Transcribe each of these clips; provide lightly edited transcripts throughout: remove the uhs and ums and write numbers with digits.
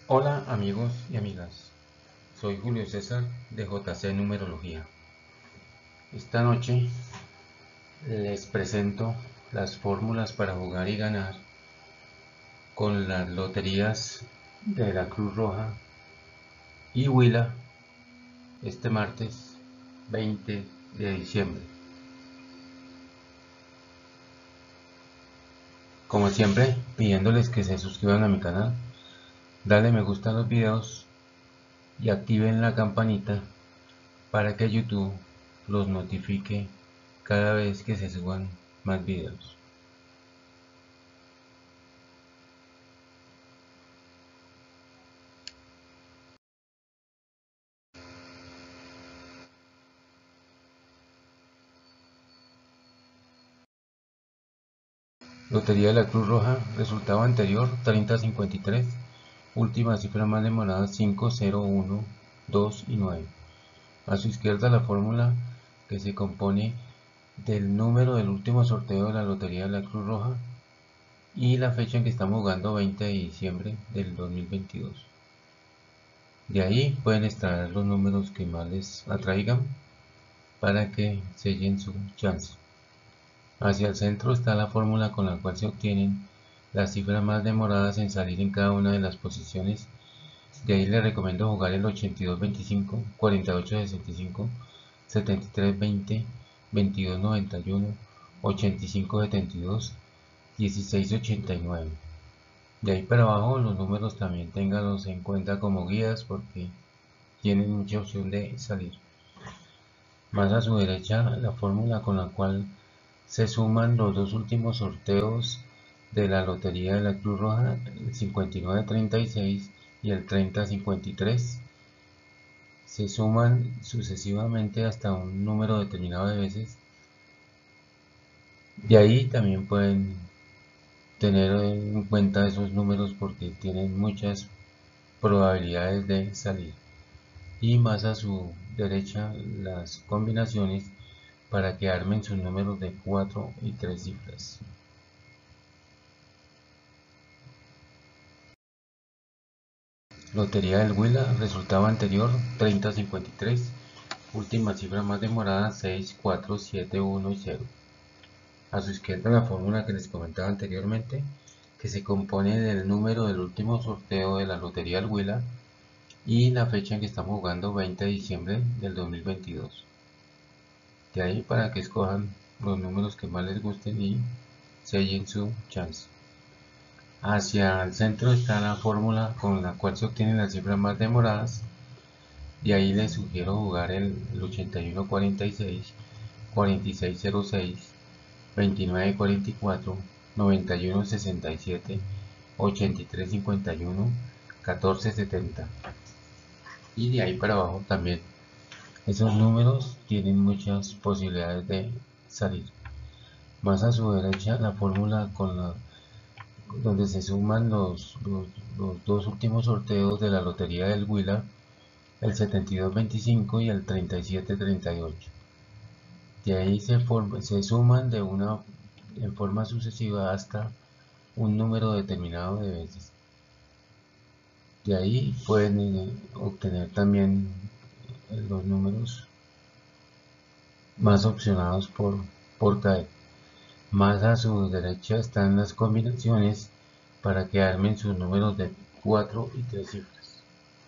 Hola amigos y amigas, soy Julio César de JC Numerología. Esta noche les presento las fórmulas para jugar y ganar con las loterías de la Cruz Roja y Huila este martes 20 de diciembre. Como siempre, pidiéndoles que se suscriban a mi canal, dale me gusta a los videos y activen la campanita para que YouTube los notifique cada vez que se suban más videos. Lotería de la Cruz Roja, resultado anterior 3053, última cifra más demorada 5, 0, 1, 2 y 9. A su izquierda la fórmula que se compone del número del último sorteo de la Lotería de la Cruz Roja y la fecha en que estamos jugando, 20 de diciembre del 2022. De ahí pueden extraer los números que más les atraigan para que sellen su chance. Hacia el centro está la fórmula con la cual se obtienen las cifras más demoradas en salir en cada una de las posiciones. De ahí les recomiendo jugar el 8225, 4865, 7320, 2291, 8572, 1689. De ahí para abajo los números también ténganlos en cuenta como guías porque tienen mucha opción de salir. Más a su derecha la fórmula con la cual se suman los dos últimos sorteos de la Lotería de la Cruz Roja, el 5936 y el 3053. Se suman sucesivamente hasta un número determinado de veces. De ahí también pueden tener en cuenta esos números porque tienen muchas probabilidades de salir. Y más a su derecha las combinaciones para que armen sus números de 4 y 3 cifras. Lotería del Huila, resultado anterior 3053, última cifra más demorada 6, 4, 7, 1 y 0. A su izquierda la fórmula que les comentaba anteriormente, que se compone del número del último sorteo de la Lotería del Huila y la fecha en que estamos jugando, 20 de diciembre del 2022. De ahí para que escojan los números que más les gusten y sellen su chance. Hacia el centro está la fórmula con la cual se obtienen las cifras más demoradas. De ahí les sugiero jugar el 8146, 4606, 2944, 9167, 8351, 1470. Y de ahí para abajo también. Esos números tienen muchas posibilidades de salir. Más a su derecha la fórmula donde se suman los dos últimos sorteos de la Lotería del Huila, el 7225 y el 3738. De ahí se suman en forma sucesiva hasta un número determinado de veces. De ahí pueden obtener también los números más opcionados por caer. Más a su derecha están las combinaciones para que armen sus números de 4 y 3 cifras.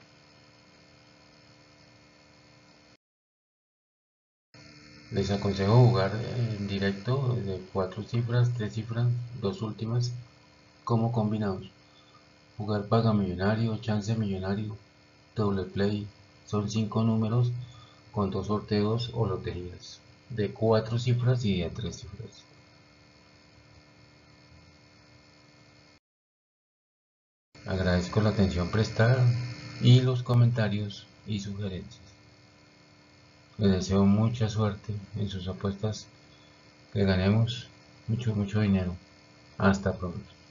Les aconsejo jugar en directo de 4 cifras, 3 cifras, dos últimas como combinados. Jugar Paga Millonario, Chance Millonario, Doble Play, son 5 números con 2 sorteos o loterías de 4 cifras y de 3 cifras. Agradezco la atención prestada y los comentarios y sugerencias. Les deseo mucha suerte en sus apuestas, que ganemos mucho dinero. Hasta pronto.